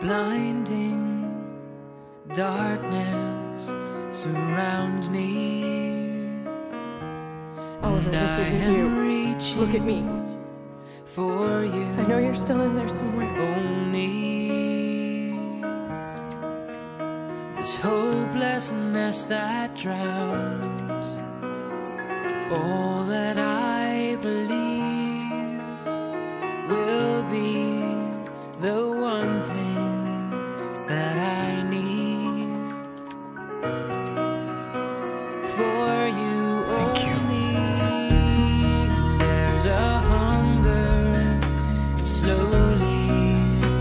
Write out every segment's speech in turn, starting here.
Blinding darkness surrounds me. Oliver, this isn't you. Look at me. For you, I know you're still in there somewhere. Only this hopelessness that drowns all that I believe will be the one thing that I need for you. Thank you. There's a hunger, it's slowly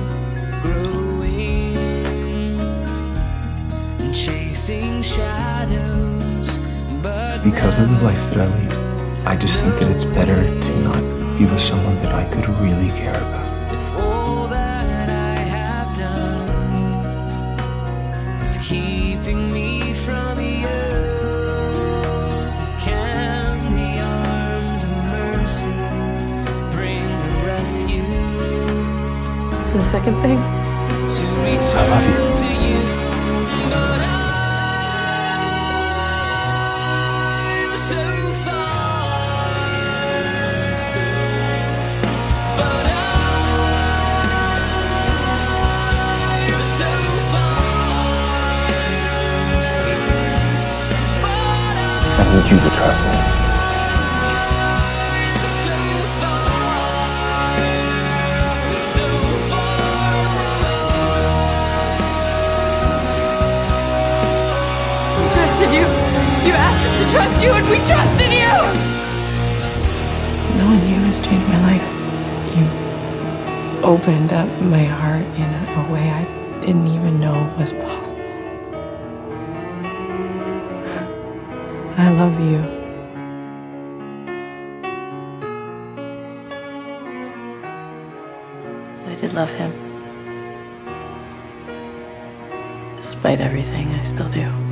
growing and chasing shadows, but Because of the life that I lead, I just think that it's better to not be with someone that I could really care about. if all that I have done is keeping me from you, can the arms of mercy bring a rescue The second thing, to return I love you. to you? But I'm so far, but I'm so far, but I need you to trust me. I'm so far, so far from we trusted you. You asked us to trust you, and we trusted you. Knowing you has changed my life. You opened up my heart in a way I didn't even know was possible. I love you. I did love him. Despite everything, I still do.